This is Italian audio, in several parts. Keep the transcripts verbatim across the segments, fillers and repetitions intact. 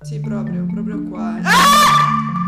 Sì, proprio, proprio qua. eh. Ah!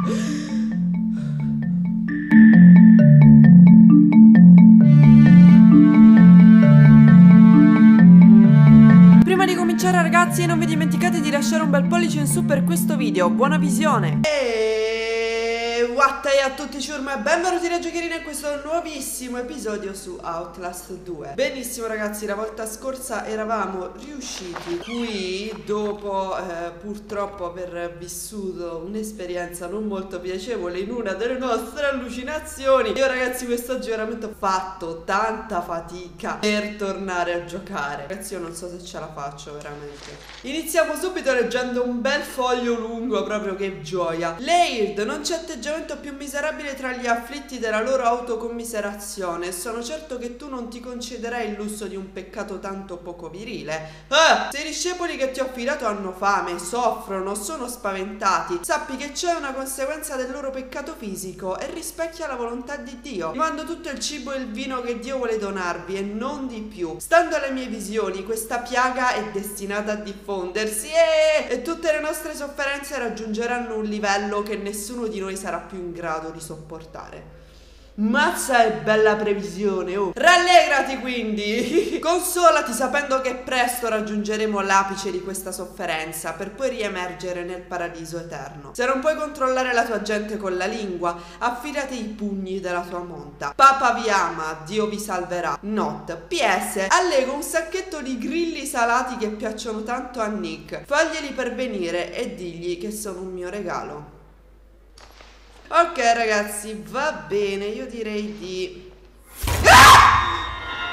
Prima di cominciare, ragazzi, non vi dimenticate di lasciare un bel pollice in su per questo video. Buona visione! E wattai a tutti ciurma e benvenuti da Giochierina in questo nuovissimo episodio su Outlast due. Benissimo, ragazzi, la volta scorsa eravamo riusciti qui dopo eh, purtroppo aver vissuto un'esperienza non molto piacevole in una delle nostre allucinazioni. Io, ragazzi, quest'oggi veramente ho fatto tanta fatica per tornare a giocare. Ragazzi, io non so se ce la faccio veramente. Iniziamo subito leggendo un bel foglio lungo, proprio che gioia. Laird, non c'è atteggiamento più miserabile tra gli afflitti della loro autocommiserazione. Sono certo che tu non ti concederai il lusso di un peccato tanto poco virile. Ah, se i discepoli che ti ho affidato hanno fame, soffrono, sono spaventati, sappi che c'è una conseguenza del loro peccato fisico e rispecchia la volontà di Dio. Vi mando tutto il cibo e il vino che Dio vuole donarvi e non di più. Stando alle mie visioni, questa piaga è destinata a diffondersi e, e tutte le nostre sofferenze raggiungeranno un livello che nessuno di noi sarà più in grado di sopportare. Mazza è bella previsione, oh. Rallegrati quindi. Consolati sapendo che presto raggiungeremo l'apice di questa sofferenza per poi riemergere nel paradiso eterno. Se non puoi controllare la tua gente con la lingua, affidati ai pugni della tua monta. Papa vi ama, Dio vi salverà. Not. P S. Allego un sacchetto di grilli salati che piacciono tanto a Nick. Faglieli pervenire e digli che sono un mio regalo. Ok, ragazzi, va bene, io direi di... Ah!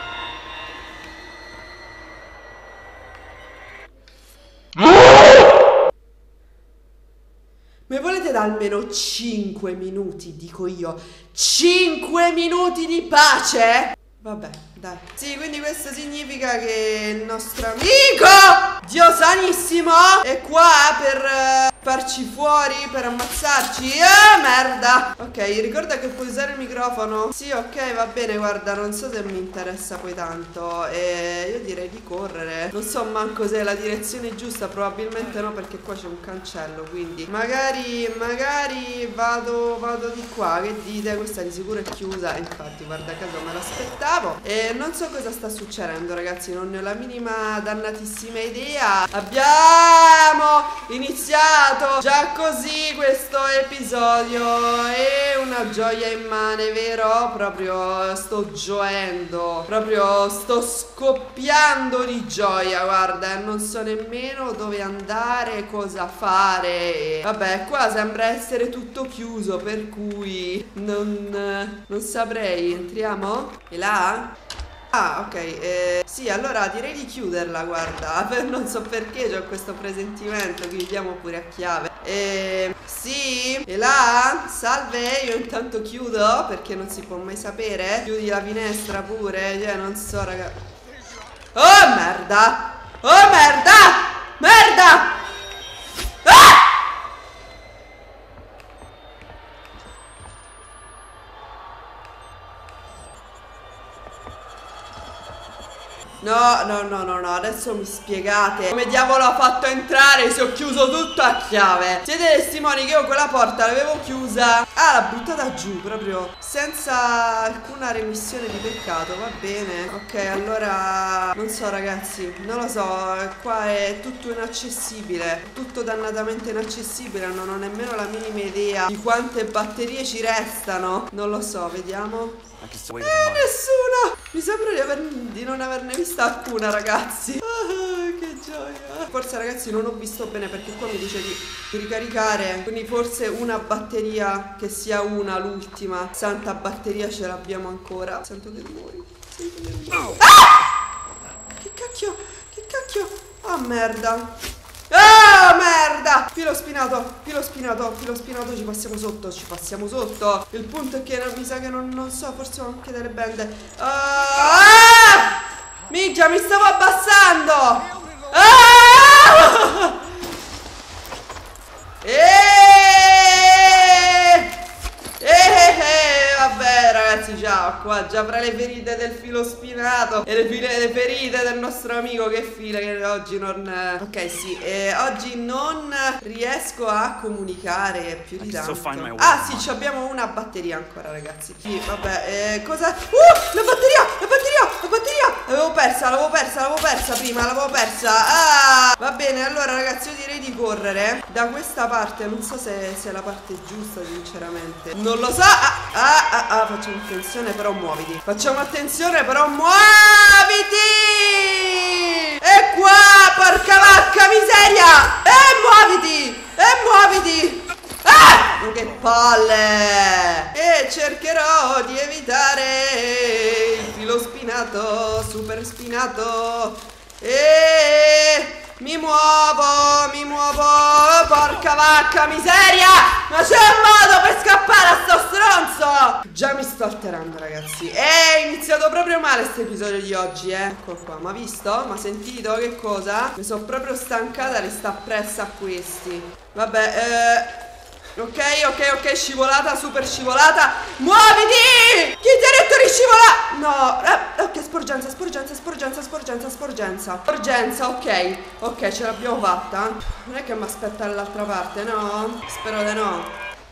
Mi volete dare almeno cinque minuti, dico io? cinque minuti di pace? Vabbè, dai. Sì, quindi questo significa che il nostro amico Dio sanissimo è qua per uh, farci fuori, per ammazzarci. Ah, merda. Ok, ricorda che puoi usare il microfono. Sì, ok, va bene, guarda, non so se mi interessa poi tanto. E io direi di correre. Non so manco se è la direzione giusta, probabilmente no, perché qua c'è un cancello. Quindi magari, magari vado, vado di qua. Che dite? Questa di sicuro è chiusa. Infatti, guarda caso me l'aspettavo. E non so cosa sta succedendo, ragazzi, non ne ho la minima dannatissima idea. Abbiamo iniziato già così questo episodio. È una gioia immane, vero? Proprio sto gioendo, proprio sto scoppiando di gioia, guarda, non so nemmeno dove andare, cosa fare. Vabbè, qua sembra essere tutto chiuso, per cui non, non saprei. Entriamo? E là? Ah, ok, eh, sì, allora direi di chiuderla, guarda. Non so perché ho questo presentimento. Chiudiamo pure a chiave. Eh, sì, e là? Salve, io intanto chiudo perché non si può mai sapere. Chiudi la finestra pure, cioè non so, raga. Oh, merda! Oh, merda! Merda! Ah! No, no, no, no, no, adesso mi spiegate come diavolo ha fatto entrare se ho chiuso tutto a chiave. Siete testimoni che io quella porta l'avevo chiusa. Ah, l'ha buttata giù proprio senza alcuna remissione di peccato, va bene. Ok, allora non so, ragazzi, non lo so, qua è tutto inaccessibile, tutto dannatamente inaccessibile. Non ho nemmeno la minima idea di quante batterie ci restano. Non lo so, vediamo. Eh, nessuna! Mi sembra di, aver, di non averne vista alcuna, ragazzi. Ah, che gioia. Forse, ragazzi, non ho visto bene perché qua mi dice di, di ricaricare. Quindi forse una batteria, che sia una, l'ultima. Santa batteria ce l'abbiamo ancora. Sento che muori. Sento che muori. Ah! Che cacchio? Che cacchio? Ah, merda. Ah, merda! Filo spinato, filo spinato, filo spinato, ci passiamo sotto, ci passiamo sotto. Il punto è che non, mi sa che non, non so, forse ho anche delle bende. Ah! Minchia, mi stavo abbassando! Ah! E... E... Vabbè, ragazzi, ragazzi, ciao. Qua già fra le ferite del filo spinato e le, file, le ferite del nostro amico che fila, che oggi non... Ok, sì, eh, oggi non riesco a comunicare più di tanto. Ah sì, abbiamo una batteria ancora, ragazzi. Sì, vabbè, eh, cosa... Uh, la batteria, la batteria, la batteria. L'avevo persa, l'avevo persa, l'avevo persa prima, l'avevo persa. Ah, va bene, allora ragazzi, io direi di correre da questa parte. Non so se, se è la parte giusta, sinceramente. Non lo so. Ah, ah, ah, ah, facciamo attenzione, però muoviti. Facciamo attenzione, però muoviti. E qua, porca vacca miseria. E muoviti, e muoviti. Ah! Che palle! E cercherò di evitare il filo spinato, super spinato. E mi muovo, mi muovo. Porca vacca miseria! Ma c'è un modo per scappare a sto stronzo! Già mi sto alterando, ragazzi. È iniziato proprio male questo episodio di oggi, eh. Ecco qua, ma visto? Ma sentito che cosa? Mi sono proprio stancata di sta appresso a questi. Vabbè, eh... Ok, ok, ok, scivolata, super scivolata. Muoviti! Chi ti ha detto di scivolare? No, eh, ok, sporgenza, sporgenza, sporgenza, sporgenza, sporgenza Sporgenza, ok, ok, ce l'abbiamo fatta. Non è che mi aspetta dall'altra parte, no? Spero di no.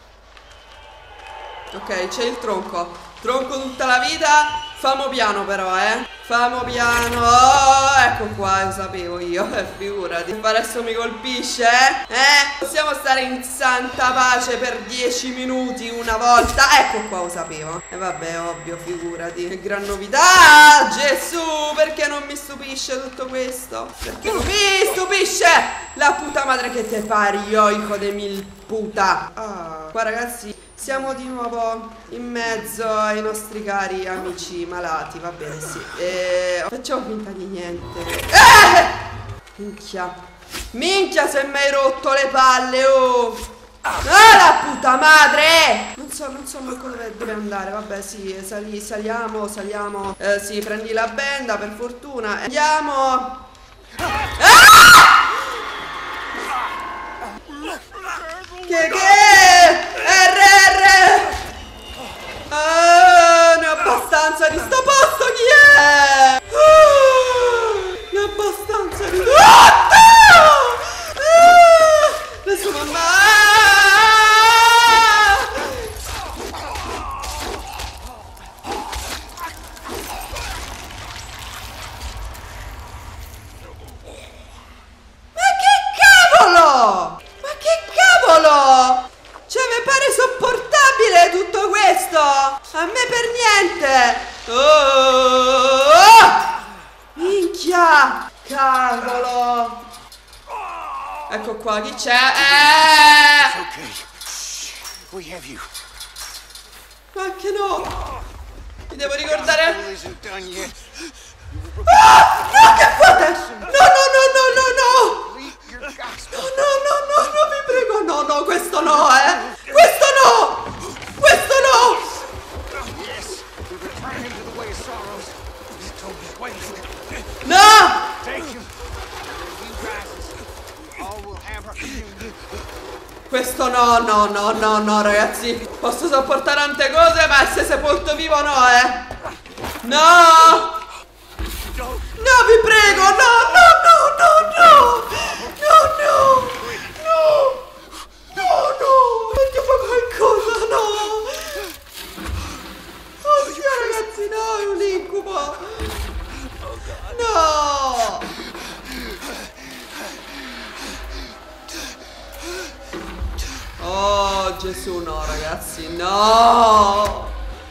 Ok, c'è il tronco. Tronco tutta la vita. Famo piano però, eh. Famo piano. Oh, ecco qua, lo sapevo io. Eh, figurati. Adesso mi colpisce, eh? Eh? Possiamo stare in santa pace per dieci minuti una volta. Ecco qua, lo sapevo. E eh, vabbè, ovvio, figurati. Che gran novità. Gesù, perché non mi stupisce tutto questo? Perché non mi stupisce? La puta madre che te pari, io, hijo de mil puta. Ah, qua ragazzi, siamo di nuovo in mezzo ai nostri cari amici malati, va bene, sì. E... facciamo finta di niente. Eh! Minchia. Minchia se mi hai rotto le palle, oh! Ah, la puta madre! Non so, non so manco dove, dove andare, vabbè, sì, sali, saliamo, saliamo. Eh, sì, prendi la benda, per fortuna. Andiamo. Ah! Che che? R R! Ah, ne ho abbastanza di sto posto, chi è? Ah, ne ho abbastanza di... Ah, no! Ah, adesso mamma... Ma che cavolo! Ma che cavolo! Cioè, mi pare sopportabile tutto questo! A me per niente! Oh, oh! Minchia! Cavolo! Ecco qua, chi c'è? Eh! Ma che no! Mi devo ricordare... Ah! No, che fate? No, no, no, no, no, no! No, no, no, no, no, vi prego, no, no, questo no, eh! Questo no! Questo no! No! Questo no, no, no, no, no, ragazzi. Posso sopportare tante cose, ma essere sepolto vivo no, eh! No! No, vi prego, no, no, no, no, no! No, no! No! No, no! Metti fa qualcosa, no! Oddio, ragazzi, no, è un incubo! No! Oh, Gesù, no, ragazzi, no!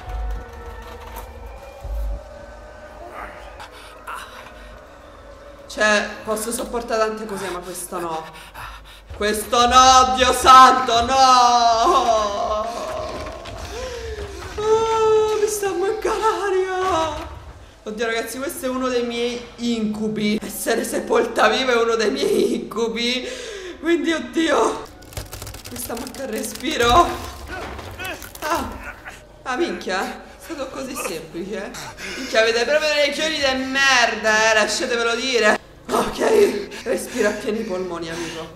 Cioè, posso sopportare tante cose, ma questo no. Questo no, Dio santo, no! Oh, mi sta a mancare l'aria! Oddio, ragazzi, questo è uno dei miei incubi. Essere sepolta viva è uno dei miei incubi. Quindi, oddio, mi sta a mancare il respiro. Ah, ah, minchia, è stato così semplice. Minchia, avete proprio dei chiodi di merda, eh, lasciatevelo dire. Ok, respira a pieni polmoni, amico.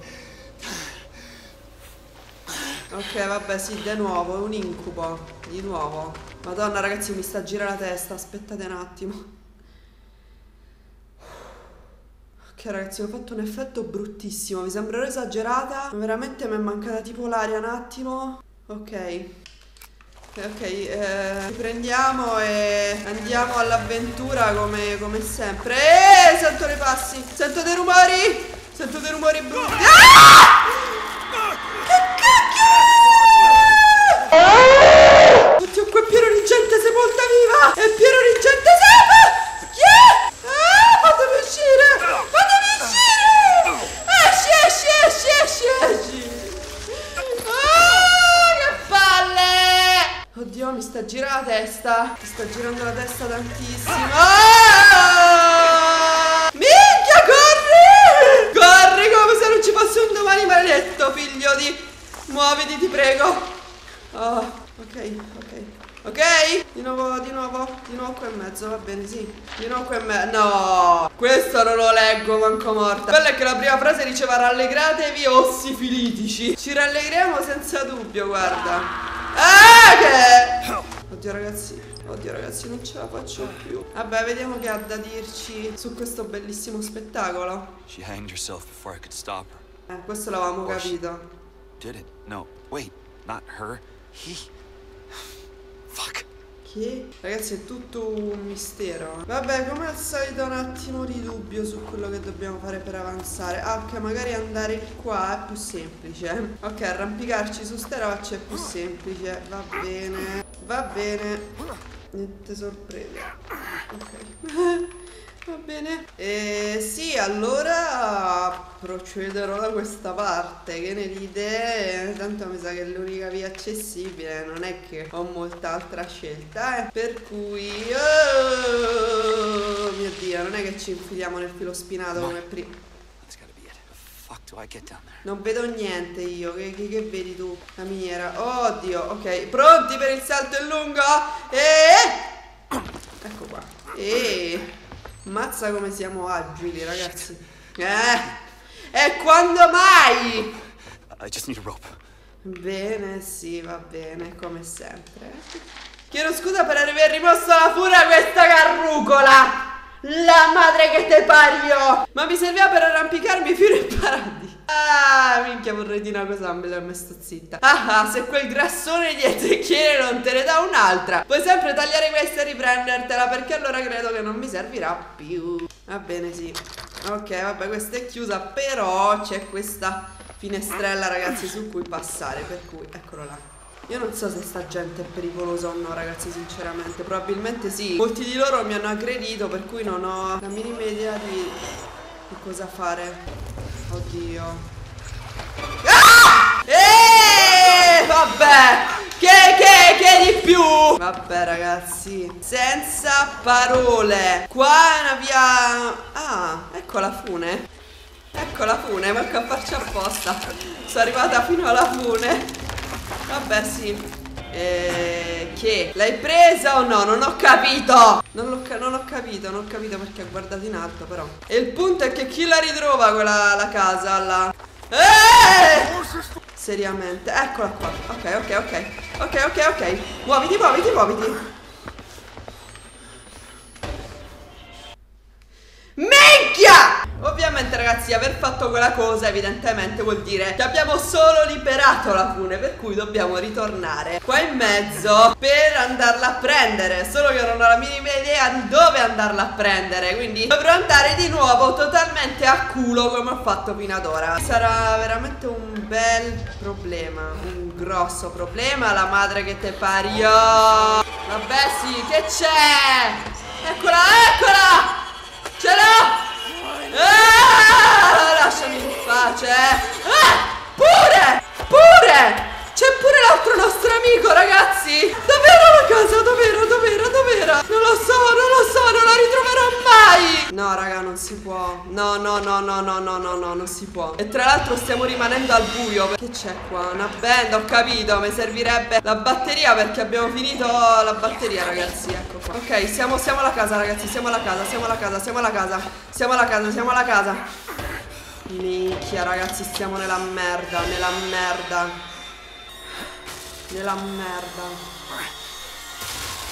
Ok, vabbè, sì, di nuovo, è un incubo. Di nuovo. Madonna ragazzi, mi sta a girare la testa. Aspettate un attimo. Ok ragazzi, ho fatto un effetto bruttissimo. Vi sembrerò esagerata, ma veramente mi è mancata tipo l'aria un attimo. Ok. Ok, eh, riprendiamo e andiamo all'avventura come, come sempre. Eh, sento dei passi, sento dei rumori, sento dei rumori brutti. Ah! Che cacchio! Oddio, qua è pieno di gente sepolta viva! È pieno di gente sepolta! Chi è? Ah, fatemi uscire! Fatemi uscire! Esci, esci, esci, esci, esci! Oddio, mi sta girando la testa. Mi sta girando la testa tantissimo. Ah! Minchia, corri! Corri come se non ci fosse un domani maledetto, figlio di... Muoviti, ti prego. Oh, ok, ok. Ok? Di nuovo, di nuovo, di nuovo qua in mezzo, va bene, sì. Di nuovo qua in mezzo. No, questo non lo leggo manco morta. Bello è che la prima frase diceva rallegratevi ossi filitici. Ci rallegriamo senza dubbio, guarda. Ah, che... Oddio ragazzi, oddio ragazzi, non ce la faccio più. Vabbè, vediamo che ha da dirci su questo bellissimo spettacolo. She hanged herself before I could stop her. Eh, questo l'avevamo capito. Did it? No, wait, not her. He... Fuck. Che? Ragazzi, è tutto un mistero. Vabbè, come al solito un attimo di dubbio su quello che dobbiamo fare per avanzare. Ah, ok, magari andare qua è più semplice. Ok, arrampicarci su ste rocce è più semplice. Va bene, va bene. Niente sorprese. Ok. Va bene. E sì, allora procederò da questa parte. Che ne dite? Tanto mi sa che è l'unica via accessibile. Non è che ho molta altra scelta, eh. Per cui oh mio Dio, non è che ci infiliamo nel filo spinato come prima. Non vedo niente io. Che, che, che vedi tu? La miniera. Oddio, ok. Pronti per il salto in lungo? E ecco qua. E mazza come siamo agili, ragazzi. Eh, e quando mai? I just need a rope. Bene, sì, va bene, come sempre. Chiedo scusa per aver rimosso la fura a questa carrucola. La madre che te pariò. Ma mi serviva per arrampicarmi fino in paradiso. Ah, minchia, vorrei dire una cosa, me la sto zitta. Ah, ah, se quel grassone dietro e chiede non te ne dà un'altra. Puoi sempre tagliare questa e riprendertela, perché allora credo che non mi servirà più. Va bene, sì. Ok, vabbè, questa è chiusa, però c'è questa finestrella, ragazzi, su cui passare. Per cui, eccolo là. Io non so se sta gente è pericolosa o no, ragazzi, sinceramente. Probabilmente sì. Molti di loro mi hanno aggredito, per cui non ho la minima idea di, di cosa fare. Oddio. Ah! Eeeh, vabbè. Che, che, che di più? Vabbè, ragazzi, senza parole. Qua è una via... Ah, ecco la fune. Ecco la fune, manco a farci apposta. Sono arrivata fino alla fune. Vabbè, sì. Eh, che? L'hai presa o no? Non ho capito. Non, l'ho, non ho capito, non ho capito perché ho guardato in alto, però. E il punto è che chi la ritrova quella la casa là? Eh! Seriamente, eccola qua. Ok, ok, ok. Ok, ok, ok. Muoviti, muoviti, muoviti. Minchia! Ovviamente, ragazzi, aver fatto quella cosa evidentemente vuol dire che abbiamo solo liberato la fune, per cui dobbiamo ritornare qua in mezzo per andarla a prendere. Solo che non ho la minima idea di dove andarla a prendere, quindi dovrò andare di nuovo totalmente a culo come ho fatto fino ad ora. Sarà veramente un bel problema, un grosso problema. La madre che te pariò. Vabbè, sì, che c'è? Eccola, eccola! Ce l'ho! Ah, lasciami in pace. Ah, pure, pure. C'è pure l'altro nostro amico, ragazzi. Dov'era la casa? Dov'era, dov'era, dov'era? Non lo so, non lo so, non la ritroverò mai. No, raga, non si può. No, no, no, no, no, no, no, no, non si può. E tra l'altro stiamo rimanendo al buio. Che c'è qua? Una band, ho capito. Mi servirebbe la batteria perché abbiamo finito la batteria, ragazzi. Ecco qua. Ok, siamo, siamo alla casa, ragazzi. Siamo alla casa, siamo alla casa, siamo alla casa. Siamo alla casa, siamo alla casa. Minchia, ragazzi, stiamo nella merda, nella merda. Nella merda.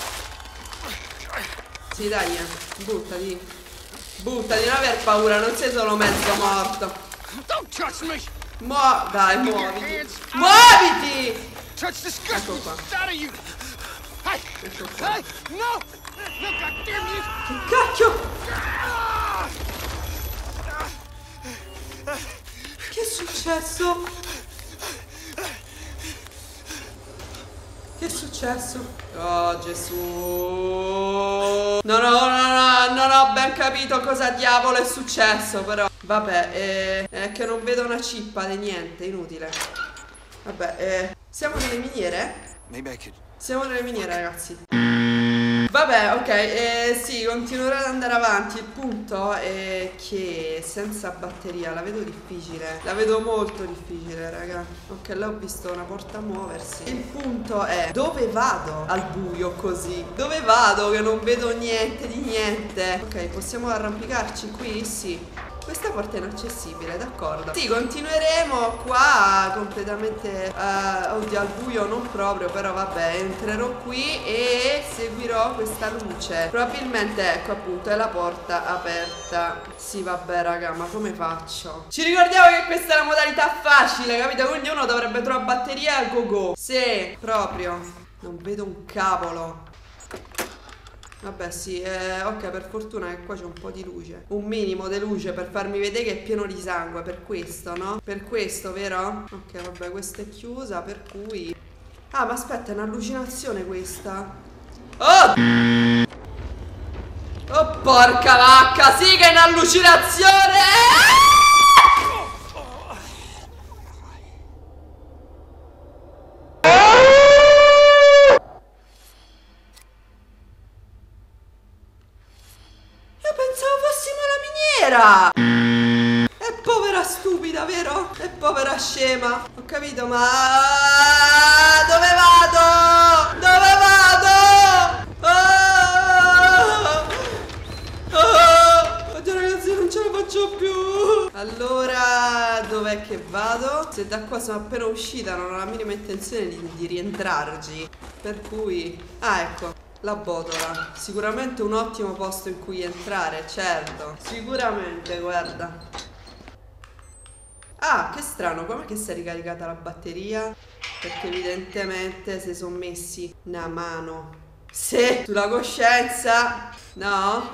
Sì, dai, eh. buttati. Buttati, non aver paura, non sei solo mezzo morto. Mo... Dai, muoviti. Muoviti! Ecco qua. Ecco qua. Che cacchio? Che è successo? Che è successo? Oh Gesù. No, no, no, no, non ho ben capito cosa diavolo è successo, però. Vabbè, eh, è che non vedo una cippa di niente, inutile. Vabbè, eh, siamo nelle miniere? Siamo nelle miniere, ragazzi. Vabbè, ok, eh, sì, continuerò ad andare avanti. Il punto è che senza batteria la vedo difficile. La vedo molto difficile, raga. Ok, là ho visto una porta muoversi. Il punto è: dove vado al buio così? Dove vado che non vedo niente di niente? Ok, possiamo arrampicarci qui? Sì. Questa porta è inaccessibile, d'accordo. Sì, continueremo qua completamente uh, oddio, al buio non proprio, però vabbè, entrerò qui e seguirò questa luce. Probabilmente, ecco appunto, è la porta aperta. Sì, vabbè raga, ma come faccio? Ci ricordiamo che questa è la modalità facile, capito? Quindi uno dovrebbe trovare batteria al go go. Sì, proprio. Non vedo un cavolo. Vabbè sì, eh, ok, per fortuna che qua c'è un po' di luce. Un minimo di luce per farmi vedere che è pieno di sangue. Per questo, no? Per questo, vero? Ok, vabbè, questa è chiusa, per cui... Ah, ma aspetta, è un'allucinazione questa. Oh! Oh, porca vacca, sì che è un'allucinazione! È povera stupida, vero? È povera scema. Ho capito, ma... Dove vado? Dove vado? Oh! Oh! Oddio ragazzi, non ce la faccio più. Allora, dov'è che vado? Se da qua sono appena uscita, non ho la minima intenzione di, di rientrarci. Per cui... Ah, ecco. La botola, sicuramente un ottimo posto in cui entrare, certo. Sicuramente, guarda. Ah, che strano, com'è che si è ricaricata la batteria? Perché evidentemente si sono messi una mano. Sì, sulla coscienza. No?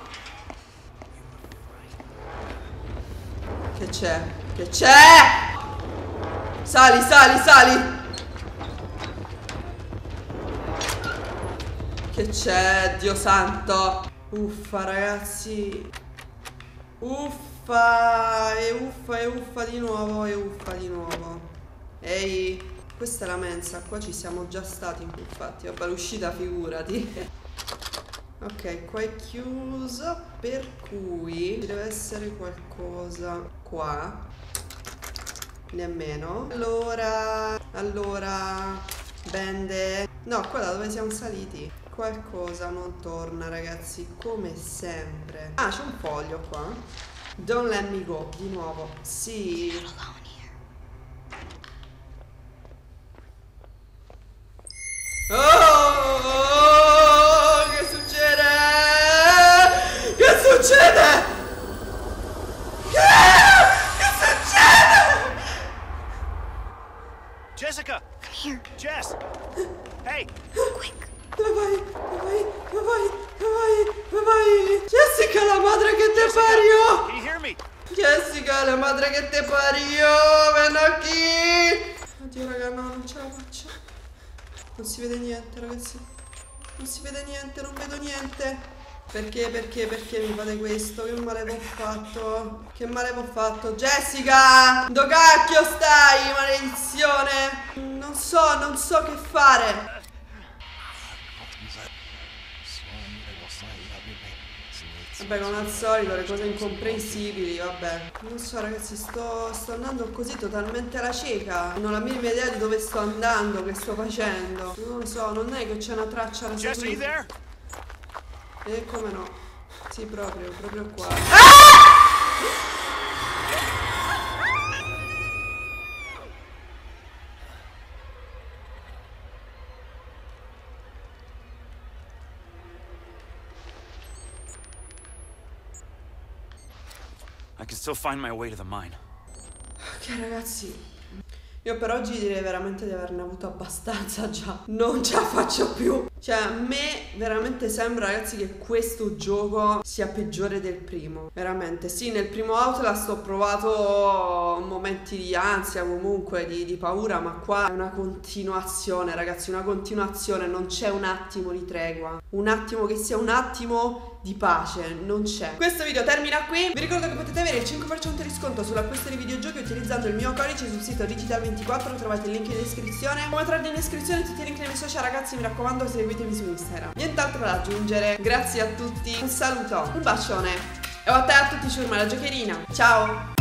Che c'è? Che c'è? Sali, sali, sali. Che c'è, Dio santo? Uffa, ragazzi. Uffa, e uffa, e uffa di nuovo, e uffa di nuovo. Ehi, questa è la mensa, qua ci siamo già stati, infatti. Vabbè, l'uscita figurati. Ok, qua è chiuso, per cui ci deve essere qualcosa qua. Nemmeno. Allora, allora, bende. No, qua da dove siamo saliti qualcosa non torna, ragazzi, come sempre. Ah, c'è un foglio qua. Don't let me go, di nuovo. Sì. Oh, oh, che succede? Che succede? Che? Che succede? Jessica! Come here. Jess! Hey! Quick! Dove vai? Dove vai? Dove vai? Dove vai? Dove vai? Jessica, la madre che te pariò! Can you hear me? Jessica, la madre che te pariò! Vieni qui! Oddio, raga, no, non ce la faccio. Non si vede niente, ragazzi. Non si vede niente, non vedo niente. Perché, perché, perché mi fate questo? Che male vi ho fatto? Che male vi ho fatto? Jessica! Dove cacchio stai, maledizione? Non so, non so che fare. Vabbè, come al solito, le cose incomprensibili, vabbè. Non so, ragazzi, sto, sto andando così totalmente alla cieca. Non ho la minima idea di dove sto andando, che sto facendo. Non lo so, non è che c'è una traccia da seguire. E come no? Sì, proprio, proprio qua. Ah! I can still find my way to the mine. Ok ragazzi, io per oggi direi veramente di averne avuto abbastanza già. Non ce la faccio più. Cioè a me veramente sembra ragazzi che questo gioco sia peggiore del primo. Veramente sì, nel primo Outlast ho provato momenti di ansia, comunque di, di paura, ma qua è una continuazione ragazzi, una continuazione. Non c'è un attimo di tregua, un attimo che sia un attimo di pace, non c'è. Questo video termina qui. Vi ricordo che potete avere il cinque per cento di sconto sull'acquisto di videogiochi utilizzando il mio codice sul sito Digital ventiquattro, trovate il link in descrizione. Come trarre in descrizione tutti i link nei miei social ragazzi, mi raccomando seguitemi su Instagram. Nient'altro da aggiungere, grazie a tutti, un saluto, un bacione e a te a tutti ciurma la giocherina, ciao!